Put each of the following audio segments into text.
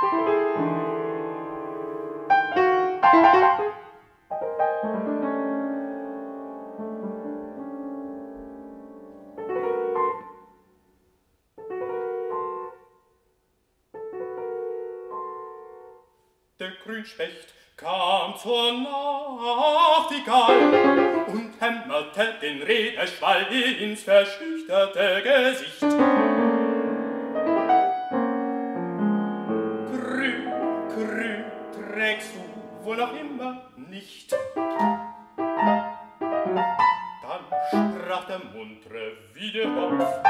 Der Grünspecht kam zur Nachtigall und hämmerte den Redeschwall ins verschüchterte Gesicht. Grün, grün trägst du wohl noch immer nicht. Dann sprach der muntere Wiedehopf: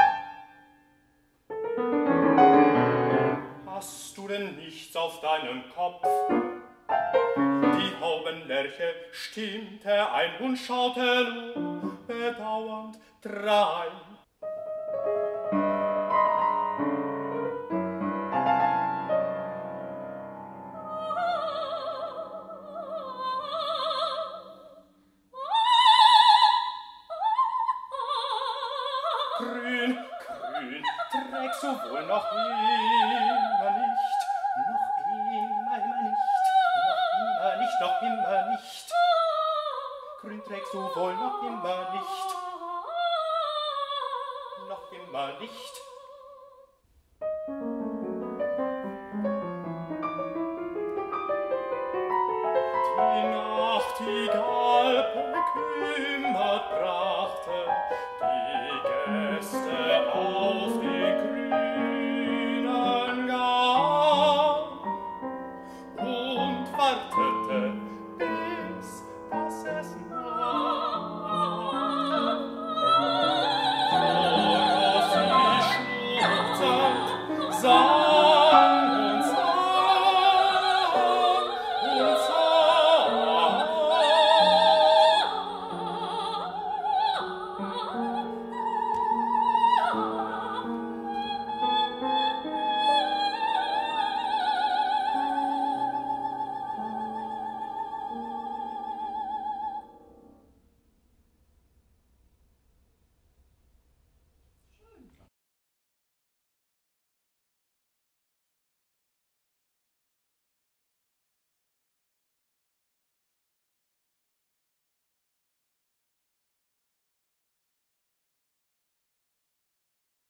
Hast du denn nichts auf deinem Kopf? Die Haubenlerche stimmte ein und schaute nur bedauernd drein. Grün, grün, trägst du wohl noch immer nicht, noch immer nicht, noch immer nicht. Grün trägst du wohl noch immer nicht, noch immer nicht. Die Nachtigall bekümmert brachte die Gäste auf den grünen